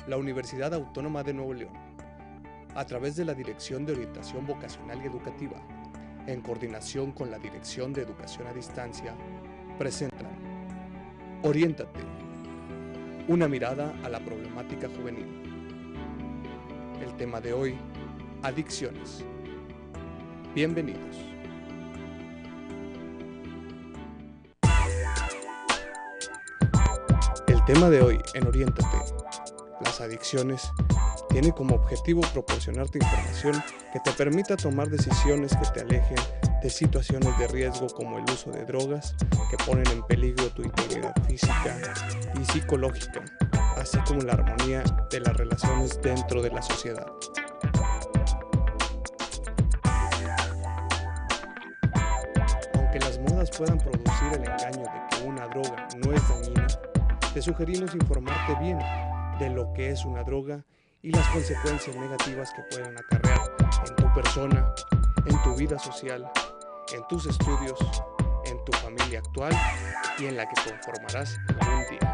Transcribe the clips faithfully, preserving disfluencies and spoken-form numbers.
la Universidad Autónoma de Nuevo León, a través de la Dirección de Orientación Vocacional y Educativa, en coordinación con la Dirección de Educación a Distancia, presentan Oriéntate, una mirada a la problemática juvenil. El tema de hoy, adicciones. Bienvenidos. El tema de hoy en Oriéntate, las adicciones, tiene como objetivo proporcionarte información que te permita tomar decisiones que te alejen de situaciones de riesgo como el uso de drogas que ponen en peligro tu integridad física y psicológica, así como la armonía de las relaciones dentro de la sociedad. Aunque las modas puedan producir el engaño de que una droga no es dañina, te sugerimos informarte bien de lo que es una droga y las consecuencias negativas que pueden acarrear en tu persona, en tu vida social, en tus estudios, en tu familia actual y en la que conformarás algún día.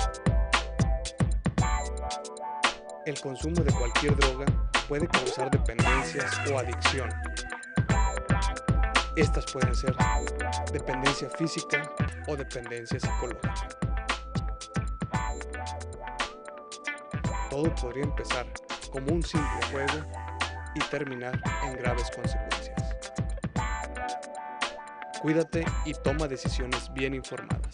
El consumo de cualquier droga puede causar dependencias o adicción. Estas pueden ser dependencia física o dependencia psicológica. Todo podría empezar como un simple juego y terminar en graves consecuencias. Cuídate y toma decisiones bien informadas.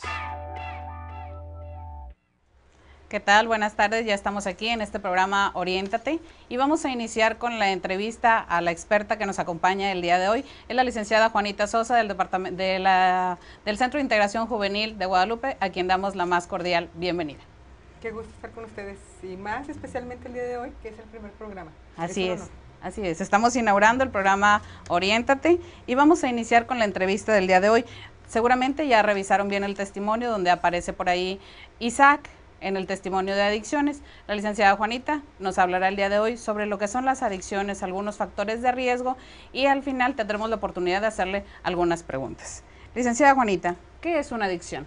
¿Qué tal? Buenas tardes, ya estamos aquí en este programa Oriéntate y vamos a iniciar con la entrevista a la experta que nos acompaña el día de hoy, es la licenciada Juanita Sosa del, departamento, de la, del Centro de Integración Juvenil de Guadalupe, a quien damos la más cordial bienvenida. Qué gusto estar con ustedes y más especialmente el día de hoy, que es el primer programa. Así es, así es. Estamos inaugurando el programa Oriéntate y vamos a iniciar con la entrevista del día de hoy. Seguramente ya revisaron bien el testimonio donde aparece por ahí Isaac en el testimonio de adicciones. La licenciada Juanita nos hablará el día de hoy sobre lo que son las adicciones, algunos factores de riesgo y al final tendremos la oportunidad de hacerle algunas preguntas. Licenciada Juanita, ¿qué es una adicción?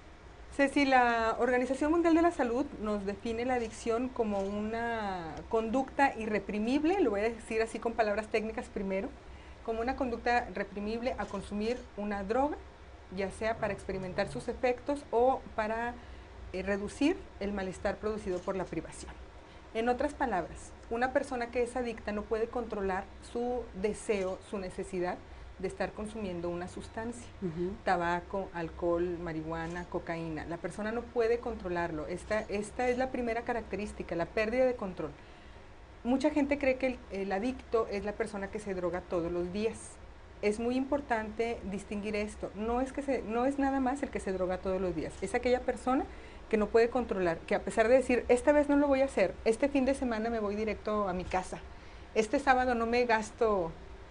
Ceci, la Organización Mundial de la Salud nos define la adicción como una conducta irreprimible, lo voy a decir así con palabras técnicas primero, como una conducta reprimible a consumir una droga, ya sea para experimentar sus efectos o para eh, reducir el malestar producido por la privación. En otras palabras, una persona que es adicta no puede controlar su deseo, su necesidad de estar consumiendo una sustancia, uh-huh. tabaco, alcohol, marihuana, cocaína. La persona no puede controlarlo. Esta, esta es la primera característica, la pérdida de control. Mucha gente cree que el, el adicto es la persona que se droga todos los días. Es muy importante distinguir esto. No es, que se, no es nada más el que se droga todos los días. Es aquella persona que no puede controlar, que a pesar de decir, esta vez no lo voy a hacer, este fin de semana me voy directo a mi casa, este sábado no me gasto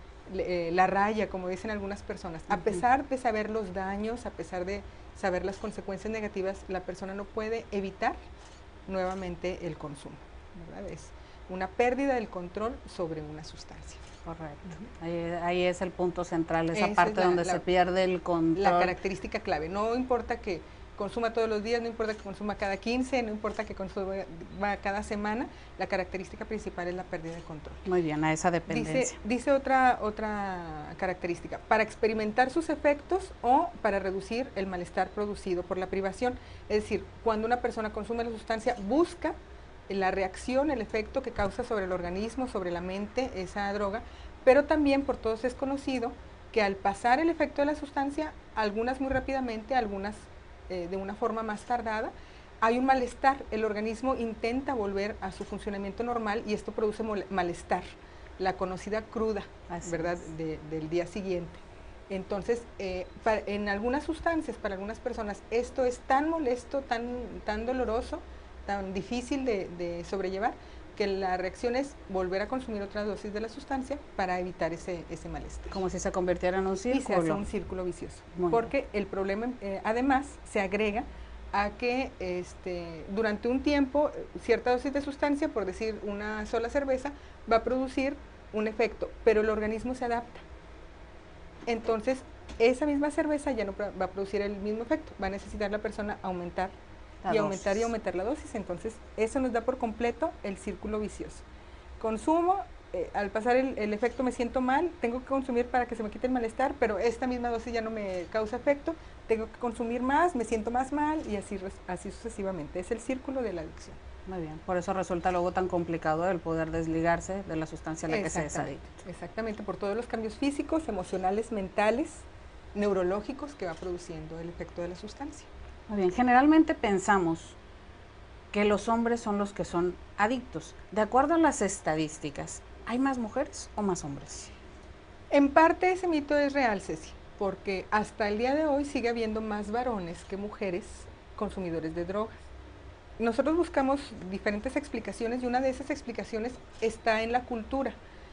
Eh, la raya, como dicen algunas personas. A pesar de saber los daños, a pesar de saber las consecuencias negativas, la persona no puede evitar nuevamente el consumo, ¿verdad? Es una pérdida del control sobre una sustancia. Correcto. Uh-huh. ahí, ahí es el punto central, esa, esa parte es la, donde la, se pierde el control. La característica clave. No importa que consuma todos los días, no importa que consuma cada quince, no importa que consuma cada semana, la característica principal es la pérdida de control. Muy bien, a esa dependencia. Dice, dice otra, otra característica, para experimentar sus efectos o para reducir el malestar producido por la privación. Es decir, cuando una persona consume la sustancia, busca la reacción, el efecto que causa sobre el organismo, sobre la mente, esa droga, pero también por todos es conocido que al pasar el efecto de la sustancia, algunas muy rápidamente, algunas Eh, de una forma más tardada, hay un malestar, el organismo intenta volver a su funcionamiento normal y esto produce malestar, la conocida cruda, Así ¿verdad?, de, del día siguiente. Entonces, eh, para, en algunas sustancias, para algunas personas, esto es tan molesto, tan, tan doloroso, tan difícil de, de sobrellevar, que la reacción es volver a consumir otra dosis de la sustancia para evitar ese, ese malestar. Como si se convirtiera en un círculo. Y se hace un círculo vicioso. Muy porque bien. El problema, eh, además, se agrega a que este, durante un tiempo, cierta dosis de sustancia, por decir una sola cerveza, va a producir un efecto, pero el organismo se adapta. Entonces, esa misma cerveza ya no va a producir el mismo efecto, va a necesitar la persona aumentar La y aumentar dosis. y aumentar la dosis. Entonces, eso nos da por completo el círculo vicioso. Consumo, eh, al pasar el, el efecto me siento mal, tengo que consumir para que se me quite el malestar, pero esta misma dosis ya no me causa efecto, tengo que consumir más, me siento más mal y así, así sucesivamente. Es el círculo de la adicción. Muy bien, por eso resulta luego tan complicado el poder desligarse de la sustancia a la que se es adicto. Exactamente, por todos los cambios físicos, emocionales, mentales, neurológicos que va produciendo el efecto de la sustancia. Muy bien, generalmente pensamos que los hombres son los que son adictos. De acuerdo a las estadísticas, ¿hay más mujeres o más hombres? En parte ese mito es real, Ceci, porque hasta el día de hoy sigue habiendo más varones que mujeres consumidores de drogas. Nosotros buscamos diferentes explicaciones y una de esas explicaciones está en la cultura.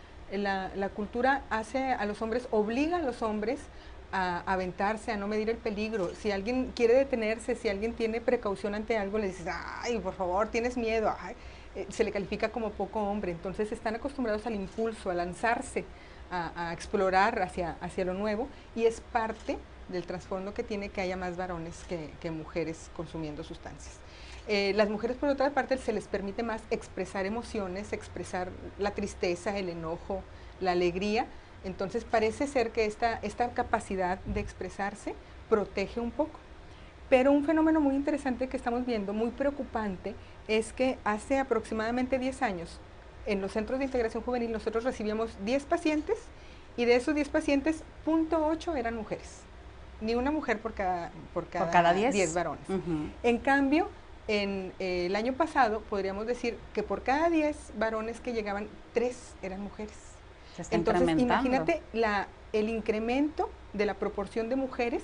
La, la cultura hace a los hombres, obliga a los hombres a aventarse, a no medir el peligro. Si alguien quiere detenerse, si alguien tiene precaución ante algo, le dices, ay, por favor, tienes miedo, ay, eh, se le califica como poco hombre. Entonces están acostumbrados al impulso, a lanzarse, a, a explorar hacia, hacia lo nuevo, y es parte del trasfondo que tiene que haya más varones que, que mujeres consumiendo sustancias. Eh, las mujeres, por otra parte, se les permite más expresar emociones, expresar la tristeza, el enojo, la alegría. Entonces parece ser que esta, esta capacidad de expresarse protege un poco. Pero un fenómeno muy interesante que estamos viendo, muy preocupante, es que hace aproximadamente diez años, en los centros de integración juvenil, nosotros recibíamos diez pacientes, y de esos diez pacientes, cero punto ocho eran mujeres. Ni una mujer por cada, por cada, por cada diez. diez varones. Uh-huh. En cambio, en eh, el año pasado, podríamos decir que por cada diez varones que llegaban, tres eran mujeres. Se está Entonces, incrementando. imagínate la, el incremento de la proporción de mujeres,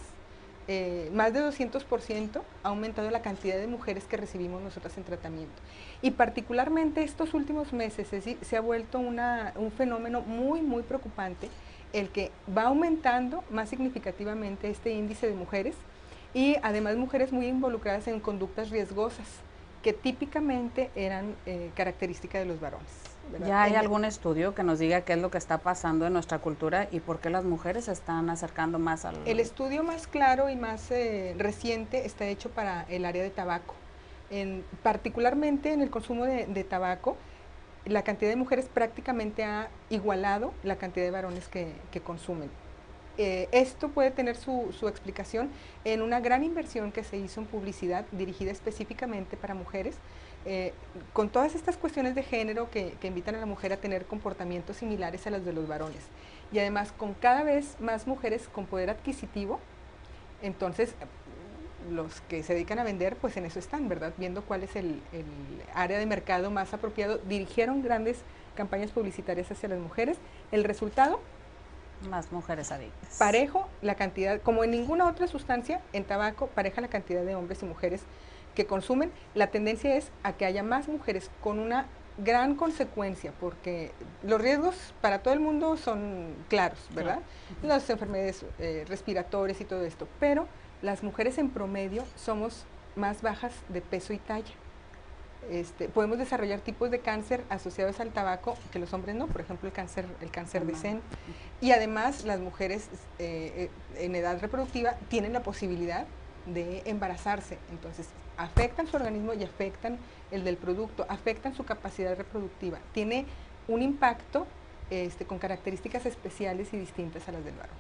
eh, más de doscientos por ciento ha aumentado la cantidad de mujeres que recibimos nosotras en tratamiento. Y particularmente estos últimos meses es, se ha vuelto una, un fenómeno muy, muy preocupante, el que va aumentando más significativamente este índice de mujeres, y además mujeres muy involucradas en conductas riesgosas, que típicamente eran eh, características de los varones, ¿verdad? ¿Ya hay en algún estudio que nos diga qué es lo que está pasando en nuestra cultura y por qué las mujeres se están acercando más al...? El estudio más claro y más eh, reciente está hecho para el área de tabaco. En, particularmente en el consumo de, de tabaco, la cantidad de mujeres prácticamente ha igualado la cantidad de varones que, que consumen. Eh, esto puede tener su, su explicación en una gran inversión que se hizo en publicidad dirigida específicamente para mujeres, eh, con todas estas cuestiones de género que, que invitan a la mujer a tener comportamientos similares a los de los varones, y además con cada vez más mujeres con poder adquisitivo. Entonces los que se dedican a vender, pues en eso están, ¿verdad? Viendo cuál es el, el área de mercado más apropiado, dirigieron grandes campañas publicitarias hacia las mujeres. El resultado, más mujeres adictas. Parejo la cantidad, como en ninguna otra sustancia, en tabaco, pareja la cantidad de hombres y mujeres que consumen. La tendencia es a que haya más mujeres, con una gran consecuencia, porque los riesgos para todo el mundo son claros, ¿verdad? Sí. Las enfermedades eh, respiratorias y todo esto, pero las mujeres en promedio somos más bajas de peso y talla. Este, podemos desarrollar tipos de cáncer asociados al tabaco que los hombres no, por ejemplo el cáncer, el cáncer de seno, y además las mujeres eh, en edad reproductiva tienen la posibilidad de embarazarse, entonces afectan su organismo y afectan el del producto, afectan su capacidad reproductiva, tiene un impacto este, con características especiales y distintas a las del varón.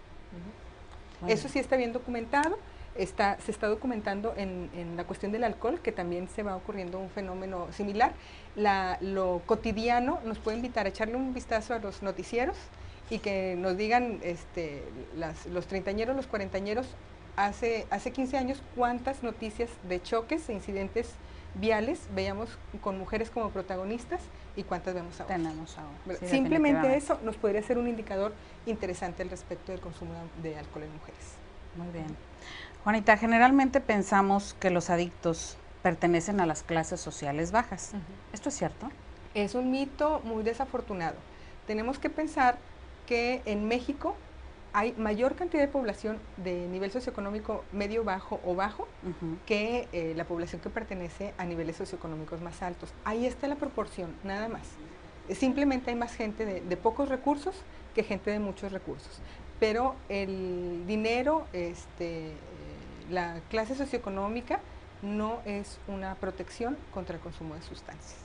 Uh-huh. Bueno. Eso sí está bien documentado. Está, se está documentando en, en la cuestión del alcohol, que también se va ocurriendo un fenómeno similar. La, lo cotidiano nos puede invitar a echarle un vistazo a los noticieros y que nos digan este, las, los treintañeros, los cuarentañeros, hace, hace quince años, cuántas noticias de choques e incidentes viales veíamos con mujeres como protagonistas y cuántas vemos ahora. Tenemos ahora. Sí, simplemente eso nos podría ser un indicador interesante al respecto del consumo de alcohol en mujeres. Muy bien. Juanita, generalmente pensamos que los adictos pertenecen a las clases sociales bajas. Uh-huh. ¿Esto es cierto? Es un mito muy desafortunado. Tenemos que pensar que en México hay mayor cantidad de población de nivel socioeconómico medio, bajo o bajo uh-huh. que eh, la población que pertenece a niveles socioeconómicos más altos. Ahí está la proporción, nada más. Simplemente hay más gente de, de pocos recursos que gente de muchos recursos. Pero el dinero, este, la clase socioeconómica no es una protección contra el consumo de sustancias.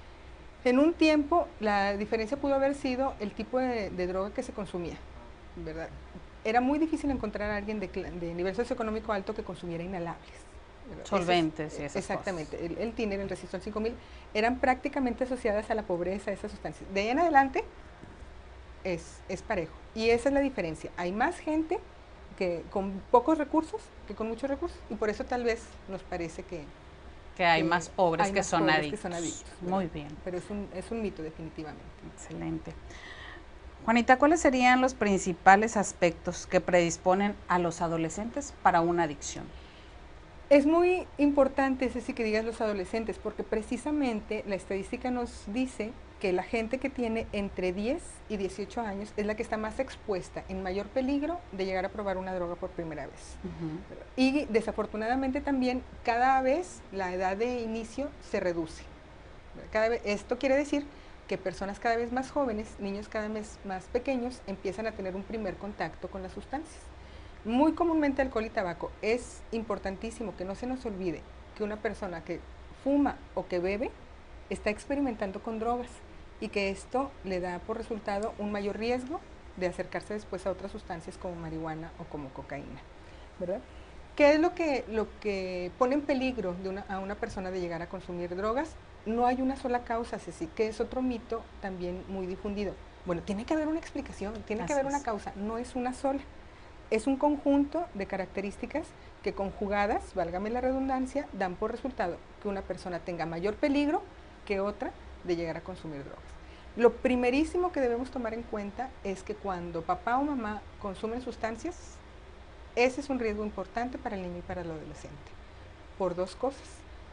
En un tiempo, la diferencia pudo haber sido el tipo de, de droga que se consumía, ¿verdad? Era muy difícil encontrar a alguien de, de nivel socioeconómico alto que consumiera inhalables, ¿verdad? Solventes Esas, y esas exactamente, cosas. el, el tiner, el resistol cinco mil, eran prácticamente asociadas a la pobreza, esas sustancias. De ahí en adelante, es, es parejo. Y esa es la diferencia. Hay más gente que con pocos recursos que con muchos recursos, y por eso tal vez nos parece que, que hay que más pobres, hay que, más son pobres adictos. que son adictos. Muy bien. Pero es un, es un mito, definitivamente. Excelente. Juanita, ¿cuáles serían los principales aspectos que predisponen a los adolescentes para una adicción? Es muy importante, Ceci, que digas los adolescentes, porque precisamente la estadística nos dice que la gente que tiene entre diez y dieciocho años es la que está más expuesta, en mayor peligro de llegar a probar una droga por primera vez. Uh-huh. Y desafortunadamente también cada vez la edad de inicio se reduce. Cada vez, esto quiere decir que personas cada vez más jóvenes, niños cada vez más pequeños, empiezan a tener un primer contacto con las sustancias. Muy comúnmente alcohol y tabaco. Es importantísimo que no se nos olvide que una persona que fuma o que bebe está experimentando con drogas y que esto le da por resultado un mayor riesgo de acercarse después a otras sustancias como marihuana o como cocaína, ¿verdad? ¿Qué es lo que, lo que pone en peligro de una, a una persona de llegar a consumir drogas? No hay una sola causa, Ceci, que es otro mito también muy difundido. Bueno, tiene que haber una explicación, tiene Así que haber es. una causa, no es una sola. Es un conjunto de características que conjugadas, válgame la redundancia, dan por resultado que una persona tenga mayor peligro que otra de llegar a consumir drogas. Lo primerísimo que debemos tomar en cuenta es que cuando papá o mamá consumen sustancias, ese es un riesgo importante para el niño y para el adolescente, por dos cosas.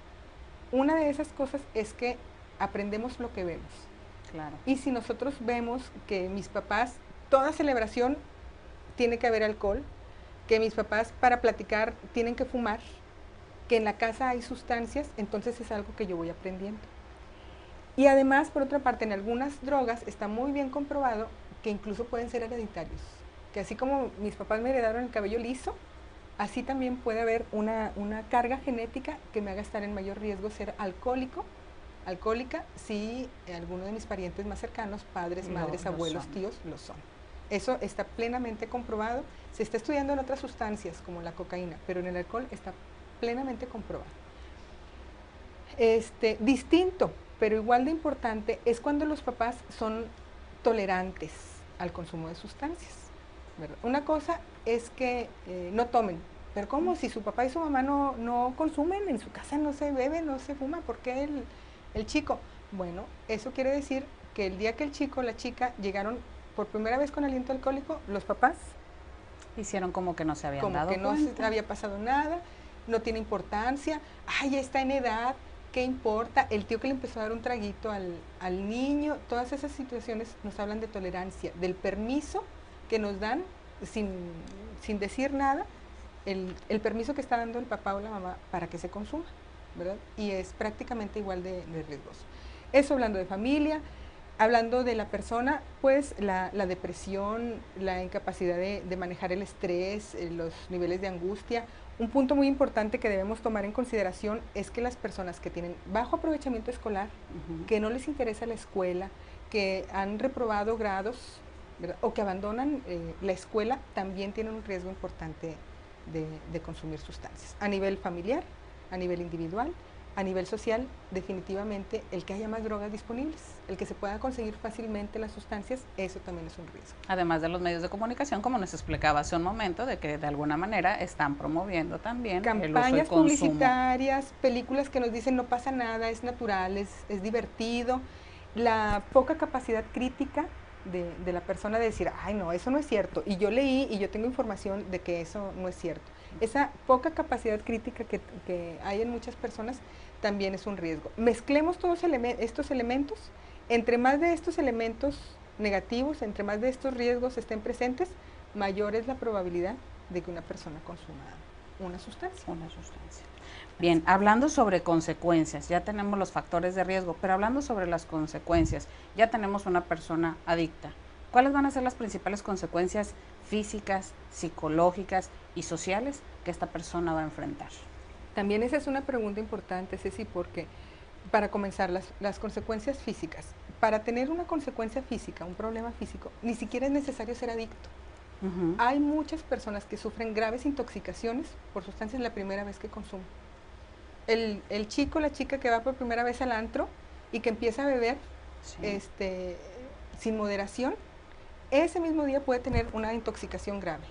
Una de esas cosas es que aprendemos lo que vemos. Claro. Y si nosotros vemos que mis papás, toda celebración tiene que haber alcohol, que mis papás para platicar tienen que fumar, que en la casa hay sustancias, entonces es algo que yo voy aprendiendo. Y además, por otra parte, en algunas drogas está muy bien comprobado que incluso pueden ser hereditarios. Que así como mis papás me heredaron el cabello liso, así también puede haber una, una carga genética que me haga estar en mayor riesgo ser alcohólico, alcohólica, si alguno de mis parientes más cercanos, padres, No, madres, lo abuelos, son. tíos, lo son. Eso está plenamente comprobado. Se está estudiando en otras sustancias como la cocaína, pero en el alcohol está plenamente comprobado. Este, distinto, pero igual de importante, es cuando los papás son tolerantes al consumo de sustancias, ¿verdad? Una cosa es que eh, no tomen, pero ¿cómo? Si su papá y su mamá no, no consumen, en su casa no se bebe, no se fuma, ¿por qué el, el chico? Bueno, eso quiere decir que el día que el chico o la chica llegaron por primera vez con aliento alcohólico, los papás hicieron como que no se habían como dado que no cuenta. se había pasado nada, no tiene importancia, ay, ya está en edad, ¿qué importa? El tío que le empezó a dar un traguito al, al niño, todas esas situaciones nos hablan de tolerancia, del permiso que nos dan sin, sin decir nada, el, el permiso que está dando el papá o la mamá para que se consuma, ¿verdad? Y es prácticamente igual de, de riesgoso. Eso hablando de familia. Hablando de la persona, pues la, la depresión, la incapacidad de, de manejar el estrés, eh, los niveles de angustia. Un punto muy importante que debemos tomar en consideración es que las personas que tienen bajo aprovechamiento escolar, uh-huh. que no les interesa la escuela, que han reprobado grados, ¿verdad? O que abandonan eh, la escuela, también tienen un riesgo importante de, de consumir sustancias. A nivel familiar, a nivel individual, a nivel social, definitivamente, el que haya más drogas disponibles, el que se pueda conseguir fácilmente las sustancias, eso también es un riesgo. Además de los medios de comunicación, como nos explicaba hace un momento, de que de alguna manera están promoviendo también campañas el uso y consumo. publicitarias, películas que nos dicen no pasa nada, es natural, es, es divertido, la poca capacidad crítica de, de la persona de decir, ay no, eso no es cierto, y yo leí y yo tengo información de que eso no es cierto. Esa poca capacidad crítica que, que hay en muchas personas también es un riesgo. Mezclemos todos eleme- estos elementos, entre más de estos elementos negativos, entre más de estos riesgos estén presentes, mayor es la probabilidad de que una persona consuma una sustancia. Una sustancia. Bien, hablando sobre consecuencias, ya tenemos los factores de riesgo, pero hablando sobre las consecuencias, ya tenemos una persona adicta. ¿Cuáles van a ser las principales consecuencias físicas, psicológicas y sociales que esta persona va a enfrentar? También esa es una pregunta importante, Ceci, porque para comenzar, las, las consecuencias físicas. Para tener una consecuencia física, un problema físico, ni siquiera es necesario ser adicto. Uh-huh. Hay muchas personas que sufren graves intoxicaciones por sustancias la primera vez que consumen. El, el chico, la chica que va por primera vez al antro y que empieza a beber sí. este, sin moderación, ese mismo día puede tener una intoxicación grave.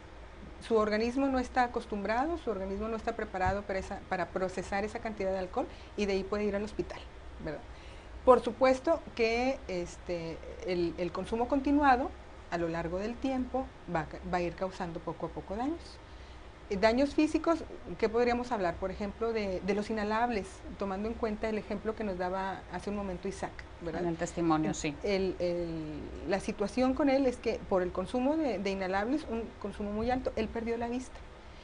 Su organismo no está acostumbrado, su organismo no está preparado para, esa, para procesar esa cantidad de alcohol y de ahí puede ir al hospital, ¿verdad? Por supuesto que este, el, el consumo continuado a lo largo del tiempo va, va a ir causando poco a poco daños. Eh, daños físicos, ¿qué podríamos hablar? Por ejemplo, de, de los inhalables, tomando en cuenta el ejemplo que nos daba hace un momento Isaac, ¿verdad? En el testimonio, sí. El, el, la situación con él es que por el consumo de, de inhalables, un consumo muy alto, él perdió la vista.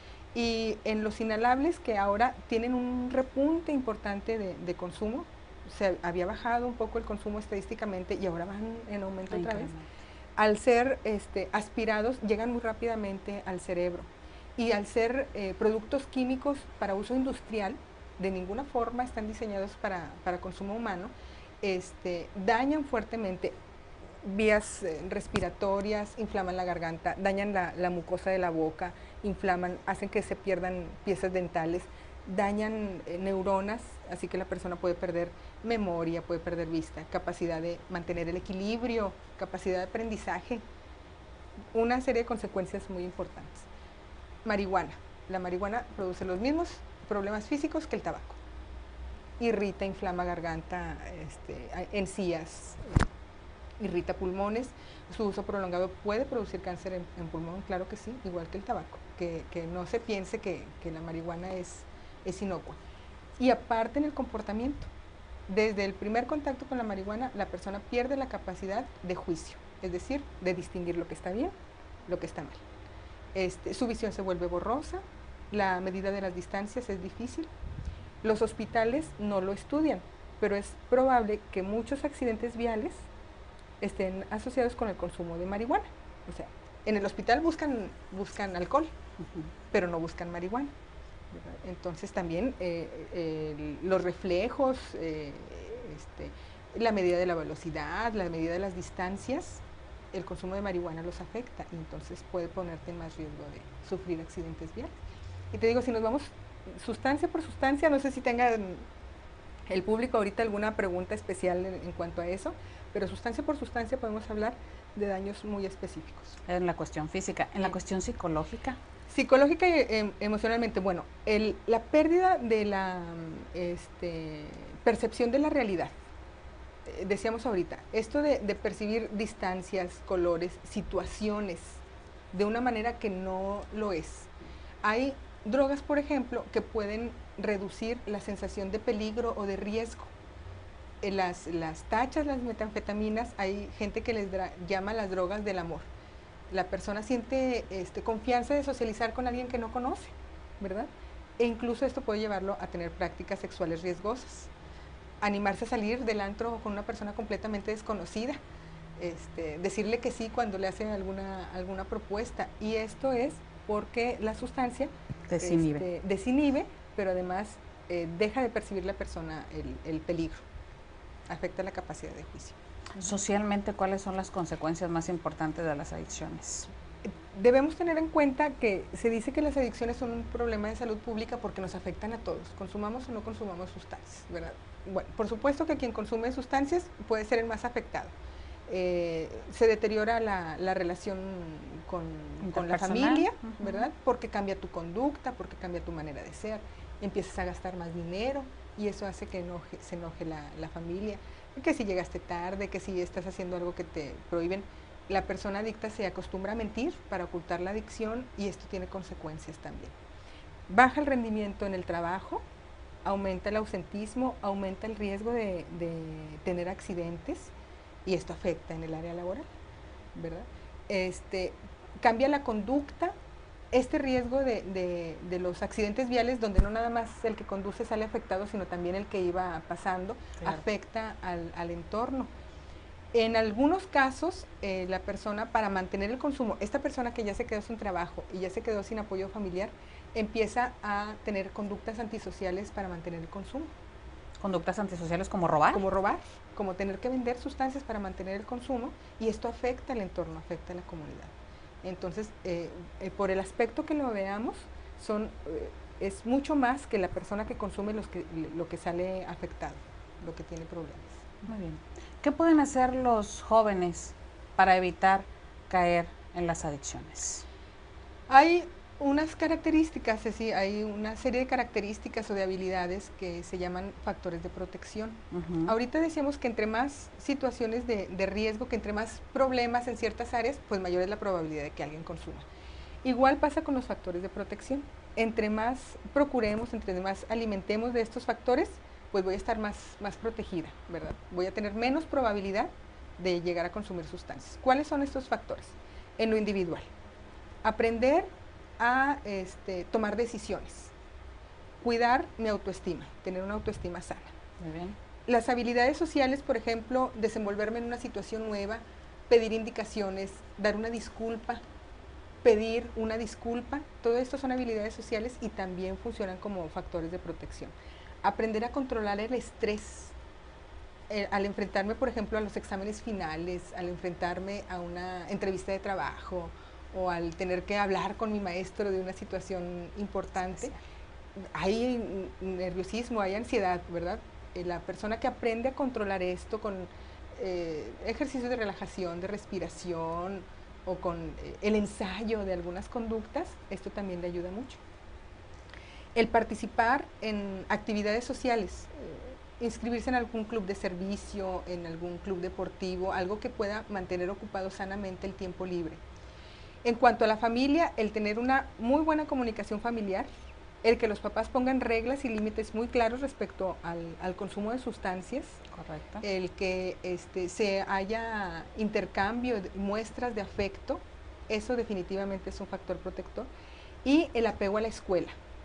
Y en los inhalables, que ahora tienen un repunte importante de, de consumo, se había bajado un poco el consumo estadísticamente y ahora van en aumento Ay, otra vez. Al ser este, aspirados, llegan muy rápidamente al cerebro. Y al ser eh, productos químicos para uso industrial, de ninguna forma están diseñados para, para consumo humano, este, dañan fuertemente vías eh, respiratorias, inflaman la garganta, dañan la, la mucosa de la boca, inflaman, hacen que se pierdan piezas dentales, dañan eh, neuronas, así que la persona puede perder memoria, puede perder vista, capacidad de mantener el equilibrio, capacidad de aprendizaje, una serie de consecuencias muy importantes. Marihuana. La marihuana produce los mismos problemas físicos que el tabaco. Irrita, inflama garganta, este, encías, irrita pulmones. Su uso prolongado puede producir cáncer en, en pulmón, claro que sí, igual que el tabaco. Que, que no se piense que, que la marihuana es, es inocua. Y aparte en el comportamiento. Desde el primer contacto con la marihuana, la persona pierde la capacidad de juicio, es decir, de distinguir lo que está bien, lo que está mal. Este, su visión se vuelve borrosa, la medida de las distancias es difícil. Los hospitales no lo estudian, pero es probable que muchos accidentes viales estén asociados con el consumo de marihuana. O sea, en el hospital buscan, buscan alcohol, uh-huh. pero no buscan marihuana. ¿Verdad? Entonces también eh, eh, los reflejos, eh, este, la medida de la velocidad, la medida de las distancias, el consumo de marihuana los afecta y entonces puede ponerte en más riesgo de sufrir accidentes viales. Y te digo, si nos vamos sustancia por sustancia, no sé si tenga el público ahorita alguna pregunta especial en, en cuanto a eso, pero sustancia por sustancia podemos hablar de daños muy específicos. En la cuestión física, en la cuestión psicológica. Psicológica y eh, emocionalmente, bueno, el, la pérdida de la este, percepción de la realidad. Eh, decíamos ahorita, esto de, de percibir distancias, colores, situaciones, de una manera que no lo es. Hay drogas, por ejemplo, que pueden reducir la sensación de peligro o de riesgo. Eh, las, las tachas, las metanfetaminas, hay gente que les llama las drogas del amor. La persona siente este, confianza de socializar con alguien que no conoce, ¿verdad? E incluso esto puede llevarlo a tener prácticas sexuales riesgosas. Animarse a salir del antro con una persona completamente desconocida. Este, decirle que sí cuando le hacen alguna, alguna propuesta. Y esto es porque la sustancia desinhibe, este, desinhibe pero además eh, deja de percibir la persona el, el peligro. Afecta la capacidad de juicio. Socialmente, ¿cuáles son las consecuencias más importantes de las adicciones? Debemos tener en cuenta que se dice que las adicciones son un problema de salud pública porque nos afectan a todos, consumamos o no consumamos sustancias, ¿verdad? Bueno, por supuesto que quien consume sustancias puede ser el más afectado. Eh, se deteriora la, la relación con, con la familia, uh-huh. ¿verdad? Porque cambia tu conducta, porque cambia tu manera de ser, empiezas a gastar más dinero y eso hace que enoje, se enoje la, la familia. Que si llegaste tarde, que si estás haciendo algo que te prohíben, la persona adicta se acostumbra a mentir para ocultar la adicción y esto tiene consecuencias también. Baja el rendimiento en el trabajo, aumenta el ausentismo, aumenta el riesgo de, de tener accidentes y esto afecta en el área laboral, ¿verdad? Este, cambia la conducta, este riesgo de, de, de los accidentes viales, donde no nada más el que conduce sale afectado, sino también el que iba pasando, claro. afecta al, al entorno. En algunos casos, eh, la persona, para mantener el consumo, esta persona que ya se quedó sin trabajo y ya se quedó sin apoyo familiar, empieza a tener conductas antisociales para mantener el consumo. ¿Conductas antisociales como robar? Como robar, como tener que vender sustancias para mantener el consumo, y esto afecta al entorno, afecta a la comunidad. Entonces, eh, eh, por el aspecto que lo veamos, son, eh, es mucho más que la persona que consume los que, lo que sale afectado, lo que tiene problemas. Muy bien. ¿Qué pueden hacer los jóvenes para evitar caer en las adicciones? Hay unas características, es decir, hay una serie de características o de habilidades que se llaman factores de protección. Uh-huh. Ahorita decíamos que entre más situaciones de, de riesgo, que entre más problemas en ciertas áreas, pues mayor es la probabilidad de que alguien consuma. Igual pasa con los factores de protección. Entre más procuremos, entre más alimentemos de estos factores, pues voy a estar más, más protegida, ¿verdad? Voy a tener menos probabilidad de llegar a consumir sustancias. ¿Cuáles son estos factores? En lo individual, aprender a este, tomar decisiones, cuidar mi autoestima, tener una autoestima sana. Muy bien. Las habilidades sociales, por ejemplo, desenvolverme en una situación nueva, pedir indicaciones, dar una disculpa, pedir una disculpa, todo esto son habilidades sociales y también funcionan como factores de protección. Aprender a controlar el estrés, eh, al enfrentarme, por ejemplo, a los exámenes finales, al enfrentarme a una entrevista de trabajo o al tener que hablar con mi maestro de una situación importante. Sí. Hay nerviosismo, hay ansiedad, ¿verdad? Eh, la persona que aprende a controlar esto con eh, ejercicios de relajación, de respiración o con eh, el ensayo de algunas conductas, esto también le ayuda mucho. El participar en actividades sociales, eh, inscribirse en algún club de servicio, en algún club deportivo, algo que pueda mantener ocupado sanamente el tiempo libre. En cuanto a la familia, el tener una muy buena comunicación familiar, el que los papás pongan reglas y límites muy claros respecto al, al consumo de sustancias. Correcto. El que este, se haya intercambio, de, muestras de afecto, eso definitivamente es un factor protector. Y el apego a la escuela.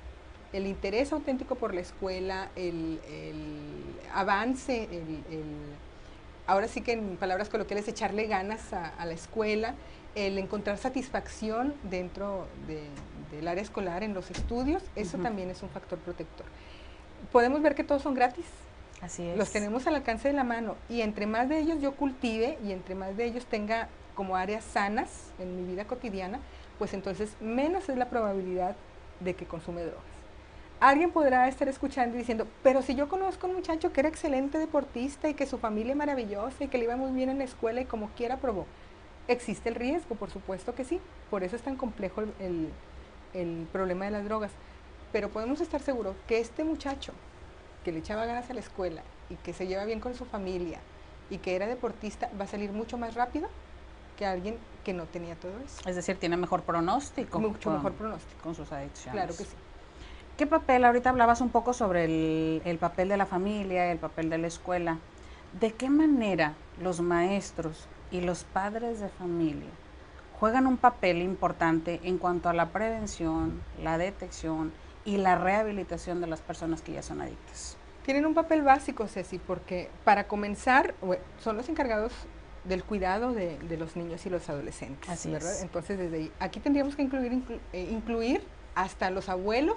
El interés auténtico por la escuela, el, el avance, el, el, ahora sí que en palabras coloquiales, echarle ganas a, a la escuela, el encontrar satisfacción dentro de, del área escolar, en los estudios, eso uh-huh. también es un factor protector. Podemos ver que todos son gratis. Así es. Los tenemos al alcance de la mano y entre más de ellos yo cultive y entre más de ellos tenga como áreas sanas en mi vida cotidiana, pues entonces menos es la probabilidad de que consume drogas. Alguien podrá estar escuchando y diciendo, pero si yo conozco a un muchacho que era excelente deportista y que su familia es maravillosa y que le iba muy bien en la escuela y como quiera probó. ¿Existe el riesgo? Por supuesto que sí. Por eso es tan complejo el, el, el problema de las drogas. Pero podemos estar seguros que este muchacho que le echaba ganas a la escuela y que se lleva bien con su familia y que era deportista va a salir mucho más rápido que alguien que no tenía todo eso. Es decir, tiene mejor pronóstico. Mucho con, mejor pronóstico. Con sus adicciones. Claro que sí. ¿Qué papel? Ahorita hablabas un poco sobre el, el papel de la familia, el papel de la escuela. ¿De qué manera los maestros y los padres de familia juegan un papel importante en cuanto a la prevención, la detección y la rehabilitación de las personas que ya son adictas? Tienen un papel básico, Ceci, porque para comenzar son los encargados del cuidado de, de los niños y los adolescentes. Así ¿verdad? Es. Entonces, desde ahí, aquí tendríamos que incluir, inclu, eh, incluir hasta los abuelos,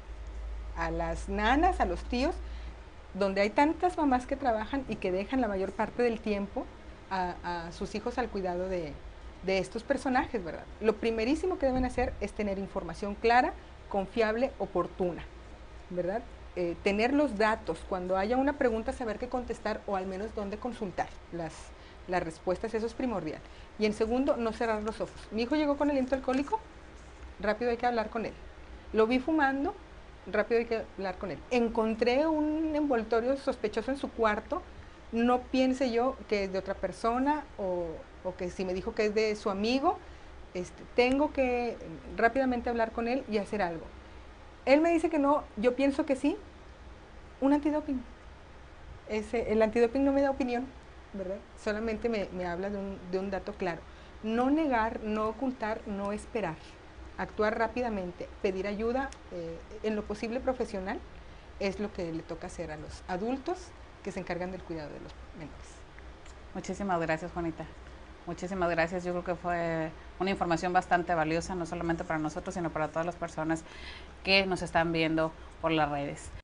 a las nanas, a los tíos, donde hay tantas mamás que trabajan y que dejan la mayor parte del tiempo a, a sus hijos al cuidado de, de estos personajes, ¿verdad? Lo primerísimo que deben hacer es tener información clara, confiable, oportuna, ¿verdad? Eh, tener los datos, cuando haya una pregunta, saber qué contestar o al menos dónde consultar las, las respuestas, eso es primordial. Y en segundo, no cerrar los ojos. Mi hijo llegó con aliento alcohólico, rápido hay que hablar con él. Lo vi fumando, rápido hay que hablar con él. Encontré un envoltorio sospechoso en su cuarto, no piense yo que es de otra persona o, o que si me dijo que es de su amigo, este, tengo que rápidamente hablar con él y hacer algo. Él me dice que no, yo pienso que sí, un antidoping. Ese, el antidoping no me da opinión, ¿verdad? Solamente me, me habla de un, de un dato claro. No negar, no ocultar, no esperar. Actuar rápidamente, pedir ayuda, eh, en lo posible profesional, es lo que le toca hacer a los adultos que se encargan del cuidado de los menores. Muchísimas gracias, Juanita. Muchísimas gracias. Yo creo que fue una información bastante valiosa, no solamente para nosotros, sino para todas las personas que nos están viendo por las redes.